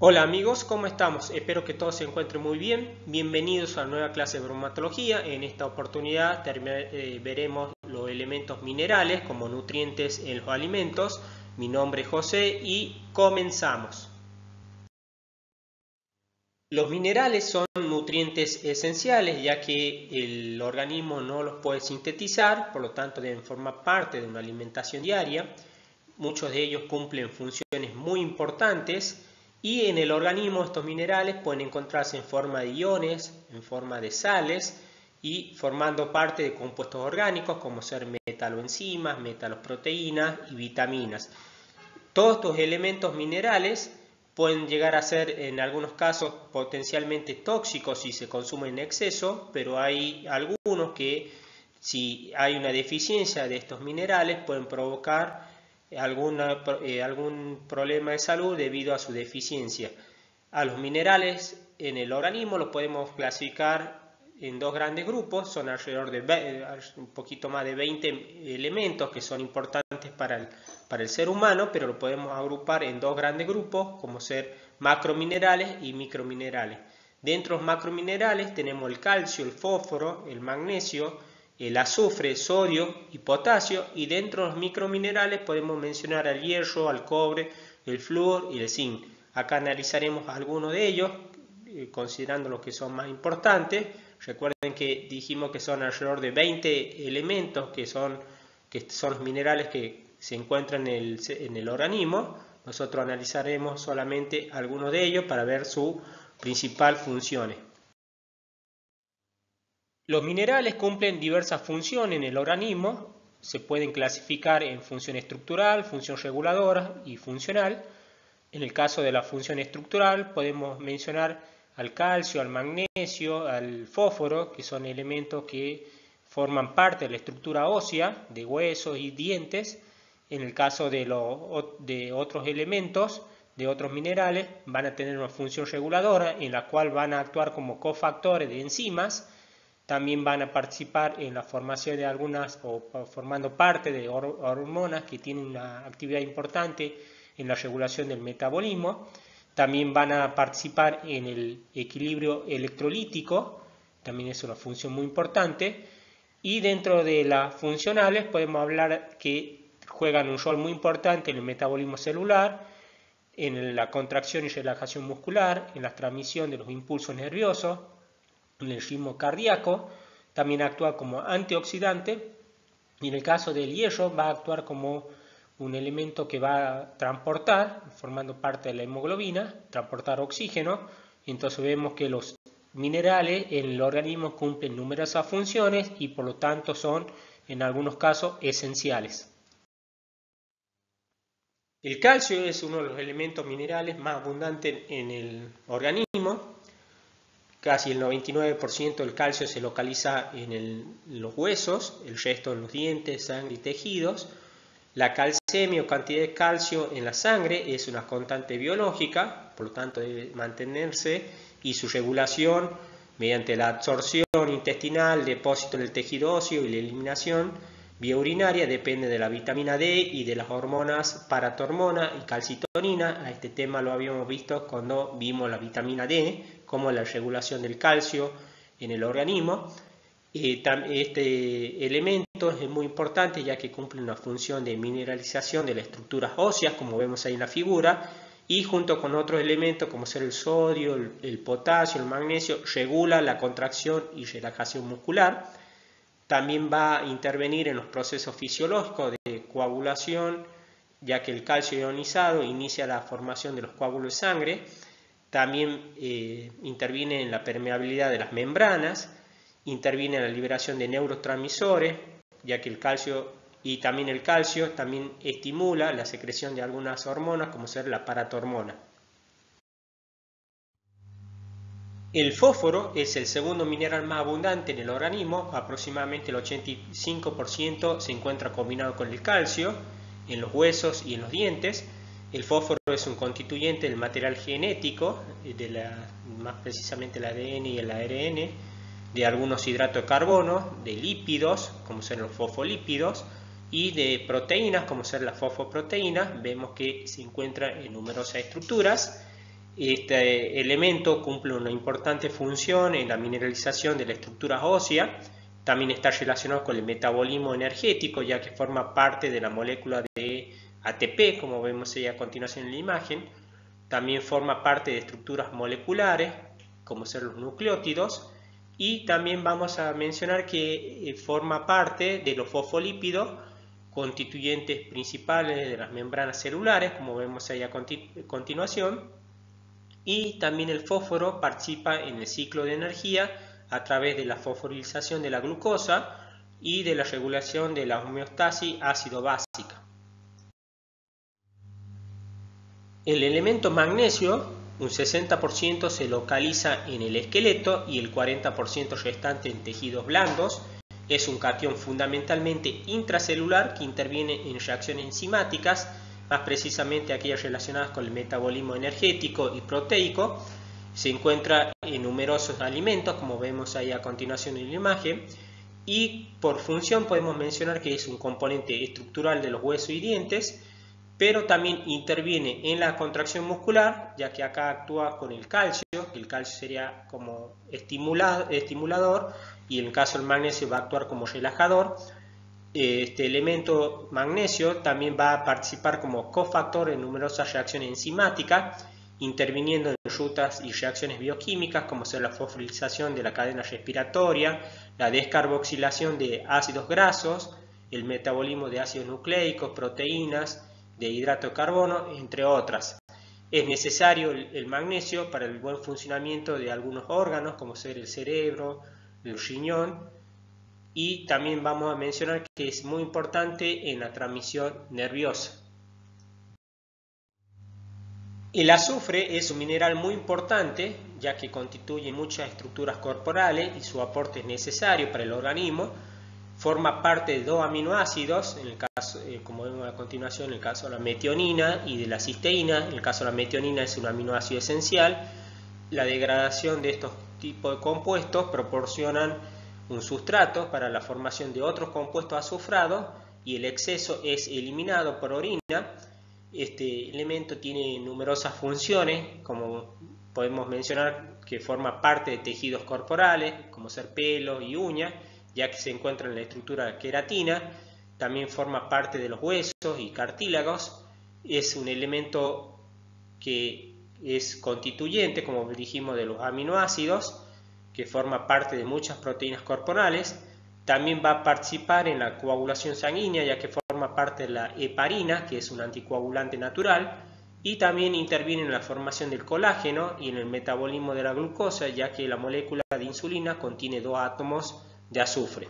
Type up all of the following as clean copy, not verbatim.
Hola amigos, ¿cómo estamos? Espero que todos se encuentren muy bien. Bienvenidos a la nueva clase de bromatología. En esta oportunidad veremos los elementos minerales como nutrientes en los alimentos. Mi nombre es José y comenzamos. Los minerales son nutrientes esenciales ya que el organismo no los puede sintetizar, por lo tanto deben formar parte de una alimentación diaria. Muchos de ellos cumplen funciones muy importantes y en el organismo estos minerales pueden encontrarse en forma de iones, en forma de sales y formando parte de compuestos orgánicos como ser metaloenzimas, metaloproteínas y vitaminas. Todos estos elementos minerales pueden llegar a ser en algunos casos potencialmente tóxicos si se consumen en exceso, pero hay algunos que si hay una deficiencia de estos minerales pueden provocar algún problema de salud debido a su deficiencia. A los minerales en el organismo los podemos clasificar en dos grandes grupos, son alrededor de un poquito más de 20 elementos que son importantes para el ser humano, pero lo podemos agrupar en dos grandes grupos como ser macrominerales y microminerales. Dentro de los macrominerales tenemos el calcio, el fósforo, el magnesio, el azufre, sodio y potasio, y dentro de los microminerales podemos mencionar al hierro, al cobre, el flúor y el zinc. Acá analizaremos algunos de ellos, considerando los que son más importantes. Recuerden que dijimos que son alrededor de 20 elementos que son los minerales que se encuentran en el organismo. Nosotros analizaremos solamente algunos de ellos para ver sus principales funciones. Los minerales cumplen diversas funciones en el organismo, se pueden clasificar en función estructural, función reguladora y funcional. En el caso de la función estructural podemos mencionar al calcio, al magnesio, al fósforo, que son elementos que forman parte de la estructura ósea de huesos y dientes. En el caso de otros elementos, de otros minerales, van a tener una función reguladora en la cual van a actuar como cofactores de enzimas. También van a participar en la formación de algunas o formando parte de hormonas que tienen una actividad importante en la regulación del metabolismo. También van a participar en el equilibrio electrolítico, también es una función muy importante. Y dentro de las funcionales podemos hablar que juegan un rol muy importante en el metabolismo celular, en la contracción y relajación muscular, en la transmisión de los impulsos nerviosos, en el ritmo cardíaco. También actúa como antioxidante y en el caso del hierro va a actuar como un elemento que va a transportar, formando parte de la hemoglobina, transportar oxígeno. Entonces vemos que los minerales en el organismo cumplen numerosas funciones y por lo tanto son en algunos casos esenciales. El calcio es uno de los elementos minerales más abundantes en el organismo. Casi el 99% del calcio se localiza en los huesos, el resto en los dientes, sangre y tejidos. La calcemia o cantidad de calcio en la sangre es una constante biológica, por lo tanto debe mantenerse, y su regulación mediante la absorción intestinal, depósito en el tejido óseo y la eliminación vía urinaria depende de la vitamina D y de las hormonas paratormona y calcitonina. A este tema lo habíamos visto cuando vimos la vitamina D, como la regulación del calcio en el organismo. Este elemento es muy importante ya que cumple una función de mineralización de las estructuras óseas, como vemos ahí en la figura, y junto con otros elementos como ser el sodio, el potasio, el magnesio, regula la contracción y relajación muscular. También va a intervenir en los procesos fisiológicos de coagulación, ya que el calcio ionizado inicia la formación de los coágulos de sangre. También interviene en la permeabilidad de las membranas, interviene en la liberación de neurotransmisores, ya que el calcio también estimula la secreción de algunas hormonas, como ser la paratormona. El fósforo es el segundo mineral más abundante en el organismo, aproximadamente el 85% se encuentra combinado con el calcio en los huesos y en los dientes. El fósforo es un constituyente del material genético, más precisamente el ADN y el ARN, de algunos hidratos de carbono, de lípidos, como son los fosfolípidos, y de proteínas, como ser las fosfoproteínas. Vemos que se encuentra en numerosas estructuras. Este elemento cumple una importante función en la mineralización de la estructura ósea. También está relacionado con el metabolismo energético, ya que forma parte de la molécula de ATP, como vemos ahí a continuación en la imagen. También forma parte de estructuras moleculares, como ser los nucleótidos. Y también vamos a mencionar que forma parte de los fosfolípidos, constituyentes principales de las membranas celulares, como vemos ahí a continuación. Y también el fósforo participa en el ciclo de energía a través de la fosforilización de la glucosa y de la regulación de la homeostasis ácido-básica. El elemento magnesio, un 60% se localiza en el esqueleto y el 40% restante en tejidos blandos. Es un catión fundamentalmente intracelular que interviene en reacciones enzimáticas, más precisamente aquellas relacionadas con el metabolismo energético y proteico. Se encuentra en numerosos alimentos, como vemos ahí a continuación en la imagen, y por función podemos mencionar que es un componente estructural de los huesos y dientes, pero también interviene en la contracción muscular, ya que acá actúa con el calcio, que el calcio sería como estimulador, y en el caso del magnesio va a actuar como relajador. Este elemento magnesio también va a participar como cofactor en numerosas reacciones enzimáticas, interviniendo en rutas y reacciones bioquímicas como ser la fosforilización de la cadena respiratoria, la descarboxilación de ácidos grasos, el metabolismo de ácidos nucleicos, proteínas, de hidrato de carbono, entre otras. Es necesario el magnesio para el buen funcionamiento de algunos órganos como ser el cerebro, el riñón, y también vamos a mencionar que es muy importante en la transmisión nerviosa. El azufre es un mineral muy importante, ya que constituye muchas estructuras corporales y su aporte es necesario para el organismo. Forma parte de dos aminoácidos, en el caso, como vemos a continuación, en el caso de la metionina y de la cisteína. En el caso de la metionina es un aminoácido esencial. La degradación de estos tipos de compuestos proporcionan un sustrato para la formación de otros compuestos azufrados y el exceso es eliminado por orina. Este elemento tiene numerosas funciones, como podemos mencionar que forma parte de tejidos corporales, como ser pelo y uñas, ya que se encuentra en la estructura queratina. También forma parte de los huesos y cartílagos. Es un elemento que es constituyente, como dijimos, de los aminoácidos, que forma parte de muchas proteínas corporales. También va a participar en la coagulación sanguínea, ya que forma parte de la heparina, que es un anticoagulante natural, y también interviene en la formación del colágeno y en el metabolismo de la glucosa, ya que la molécula de insulina contiene 2 átomos de azufre.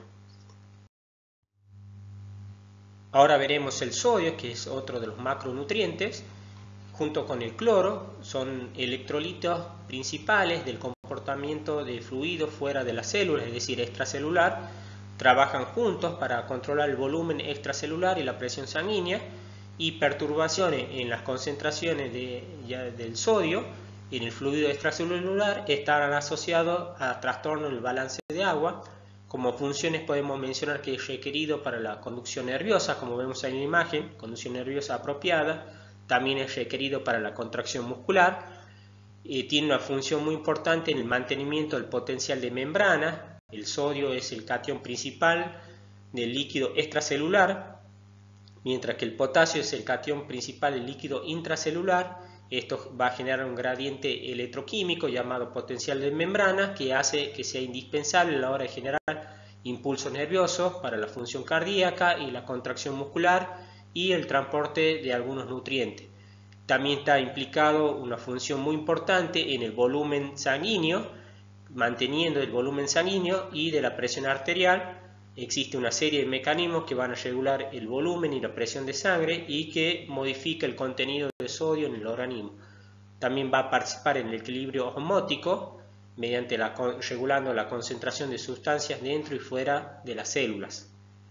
Ahora veremos el sodio, que es otro de los macronutrientes. Junto con el cloro, son electrolitos principales del comportamiento de fluidos fuera de las células, es decir, extracelular. Trabajan juntos para controlar el volumen extracelular y la presión sanguínea, y perturbaciones en las concentraciones del sodio en el fluido extracelular estarán asociados a trastornos del balance de agua. Como funciones podemos mencionar que es requerido para la conducción nerviosa, como vemos en la imagen, conducción nerviosa apropiada. También es requerido para la contracción muscular. Tiene una función muy importante en el mantenimiento del potencial de membrana. El sodio es el catión principal del líquido extracelular, mientras que el potasio es el catión principal del líquido intracelular. Esto va a generar un gradiente electroquímico llamado potencial de membrana, que hace que sea indispensable a la hora de generar impulsos nerviosos para la función cardíaca y la contracción muscular y el transporte de algunos nutrientes. También está implicado una función muy importante en el volumen sanguíneo, manteniendo el volumen sanguíneo y de la presión arterial. Existe una serie de mecanismos que van a regular el volumen y la presión de sangre y que modifica el contenido de sodio en el organismo. También va a participar en el equilibrio osmótico mediante regulando la concentración de sustancias dentro y fuera de las células.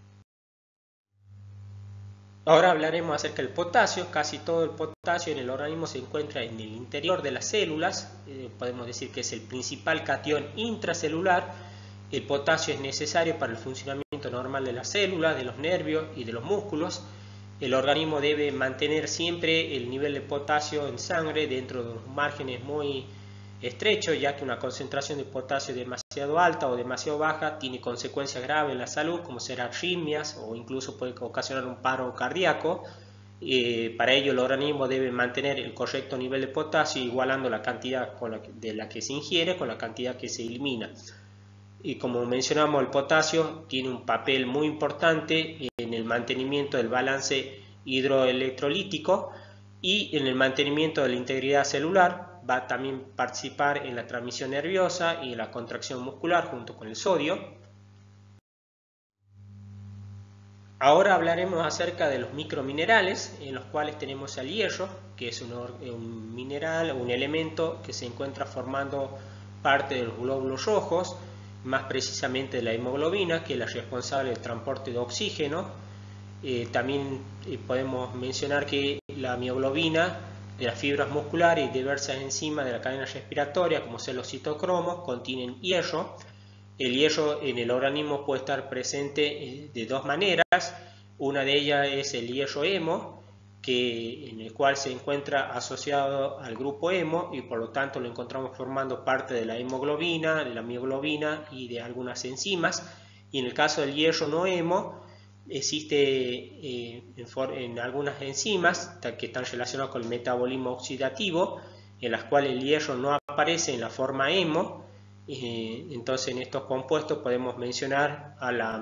Ahora hablaremos acerca del potasio. Casi todo el potasio en el organismo se encuentra en el interior de las células. Podemos decir que es el principal catión intracelular. El potasio es necesario para el funcionamiento normal de las células, de los nervios y de los músculos. el organismo debe mantener siempre el nivel de potasio en sangre dentro de unos márgenes muy estrechos, ya que una concentración de potasio demasiado alta o demasiado baja tiene consecuencias graves en la salud, como ser arritmias o incluso puede ocasionar un paro cardíaco. Para ello el organismo debe mantener el correcto nivel de potasio, igualando la cantidad de la que se ingiere con la cantidad que se elimina. Y como mencionamos, el potasio tiene un papel muy importante en el mantenimiento del balance hidroelectrolítico y en el mantenimiento de la integridad celular. Va a también participar en la transmisión nerviosa y en la contracción muscular junto con el sodio. Ahora hablaremos acerca de los microminerales, en los cuales tenemos el hierro, que es un mineral, un elemento que se encuentra formando parte de los glóbulos rojos, más precisamente de la hemoglobina, que es la responsable del transporte de oxígeno. También podemos mencionar que la mioglobina de las fibras musculares y diversas enzimas de la cadena respiratoria, como son los citocromos, contienen hierro. El hierro en el organismo puede estar presente de dos maneras. Una de ellas es el hierro hemo, en el cual se encuentra asociado al grupo hemo y por lo tanto lo encontramos formando parte de la hemoglobina, de la mioglobina y de algunas enzimas. Y en el caso del hierro no hemo, existe en algunas enzimas que están relacionadas con el metabolismo oxidativo, en las cuales el hierro no aparece en la forma hemo. Entonces en estos compuestos podemos mencionar a las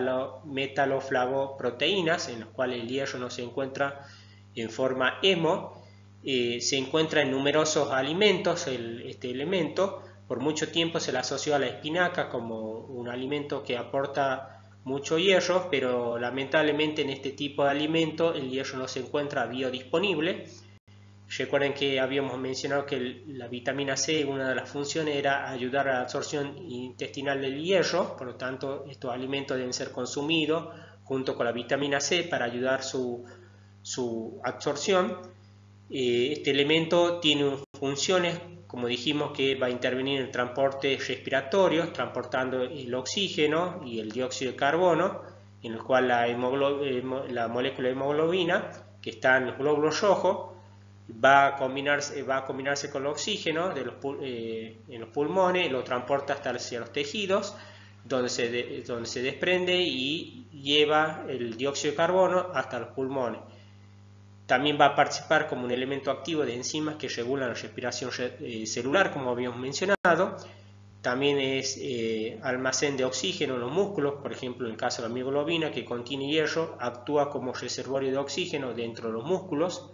metaloflavoproteínas, en las cuales el hierro no se encuentra en forma hemo. Se encuentra en numerosos alimentos este elemento. Por mucho tiempo se le asoció a la espinaca como un alimento que aporta mucho hierro, pero lamentablemente en este tipo de alimento el hierro no se encuentra biodisponible. Recuerden que habíamos mencionado que la vitamina C, una de las funciones era ayudar a la absorción intestinal del hierro, por lo tanto estos alimentos deben ser consumidos junto con la vitamina C para ayudar su absorción. Este elemento tiene funciones, como dijimos, que va a intervenir en el transporte respiratorio, transportando el oxígeno y el dióxido de carbono, en el cual la molécula de hemoglobina, que está en los glóbulos rojos, va a combinarse con el oxígeno en los pulmones, lo transporta hacia los tejidos, donde se desprende y lleva el dióxido de carbono hasta los pulmones. También va a participar como un elemento activo de enzimas que regulan la respiración celular, como habíamos mencionado. También es almacén de oxígeno en los músculos, por ejemplo en el caso de la mioglobina, que contiene hierro, actúa como reservorio de oxígeno dentro de los músculos.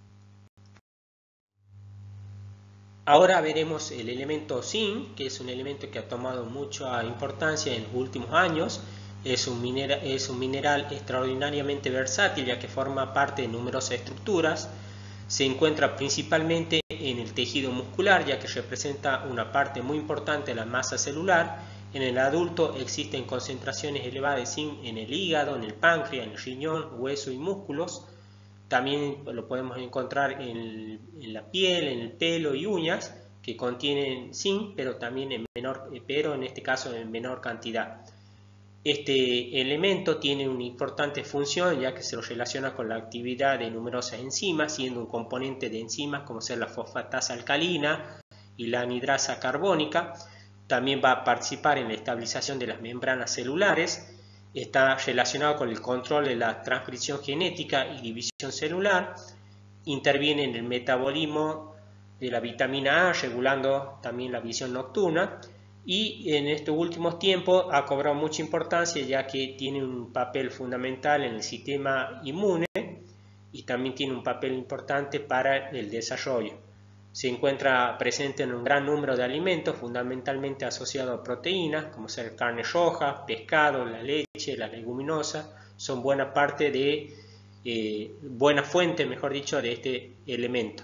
Ahora veremos el elemento zinc, que es un elemento que ha tomado mucha importancia en los últimos años. Es un mineral extraordinariamente versátil, ya que forma parte de numerosas estructuras. Se encuentra principalmente en el tejido muscular, ya que representa una parte muy importante de la masa celular. En el adulto existen concentraciones elevadas de zinc en el hígado, en el páncreas, en el riñón, hueso y músculos. También lo podemos encontrar en la piel, en el pelo y uñas, que contienen zinc, pero en este caso en menor cantidad. Este elemento tiene una importante función, ya que se lo relaciona con la actividad de numerosas enzimas, siendo un componente de enzimas como ser la fosfatasa alcalina y la anhidrasa carbónica. También va a participar en la estabilización de las membranas celulares. Está relacionado con el control de la transcripción genética y división celular. Interviene en el metabolismo de la vitamina A, regulando también la visión nocturna. Y en estos últimos tiempos ha cobrado mucha importancia, ya que tiene un papel fundamental en el sistema inmune y también tiene un papel importante para el desarrollo. Se encuentra presente en un gran número de alimentos, fundamentalmente asociado a proteínas, como ser carne roja, pescado, la leche, la leguminosa. Son buena fuente, mejor dicho, de este elemento.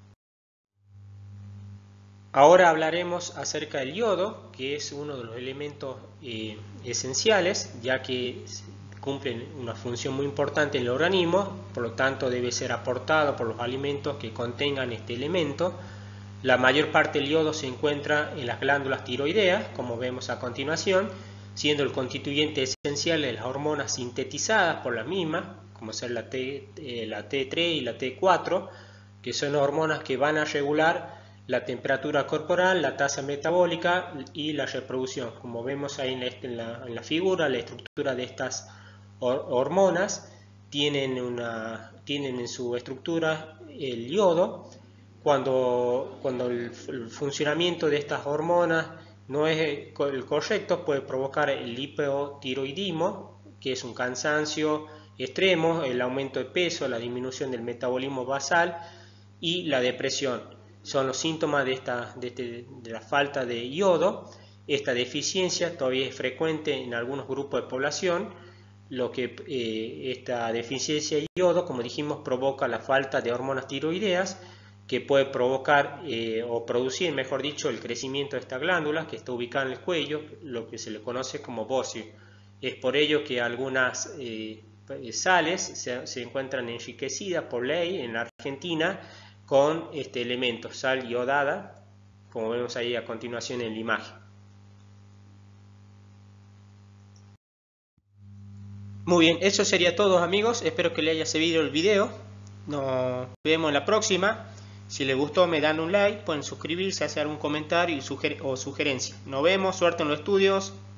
Ahora hablaremos acerca del yodo, que es uno de los elementos esenciales, ya que cumplen una función muy importante en el organismo, por lo tanto debe ser aportado por los alimentos que contengan este elemento. La mayor parte del yodo se encuentra en las glándulas tiroideas, como vemos a continuación, siendo el constituyente esencial de las hormonas sintetizadas por la misma, como ser la T3 y la T4, que son hormonas que van a regular la temperatura corporal, la tasa metabólica y la reproducción. Como vemos ahí en la figura, la estructura de estas hormonas tienen en su estructura el yodo. Cuando el funcionamiento de estas hormonas no es el correcto, puede provocar el hipotiroidismo, que es un cansancio extremo, el aumento de peso, la disminución del metabolismo basal y la depresión. Son los síntomas de la falta de yodo. Esta deficiencia todavía es frecuente en algunos grupos de población, lo que esta deficiencia de yodo, como dijimos, provoca la falta de hormonas tiroideas, que puede provocar o producir, mejor dicho, el crecimiento de esta glándula que está ubicada en el cuello, lo que se le conoce como bocio. Es por ello que algunas sales se encuentran enriquecidas por ley en la Argentina con este elemento, sal iodada, como vemos ahí a continuación en la imagen. Muy bien, eso sería todo, amigos. Espero que les haya servido el video. Nos vemos en la próxima. Si les gustó, me dan un like, pueden suscribirse, hacer un comentario o sugerencia. Nos vemos, suerte en los estudios.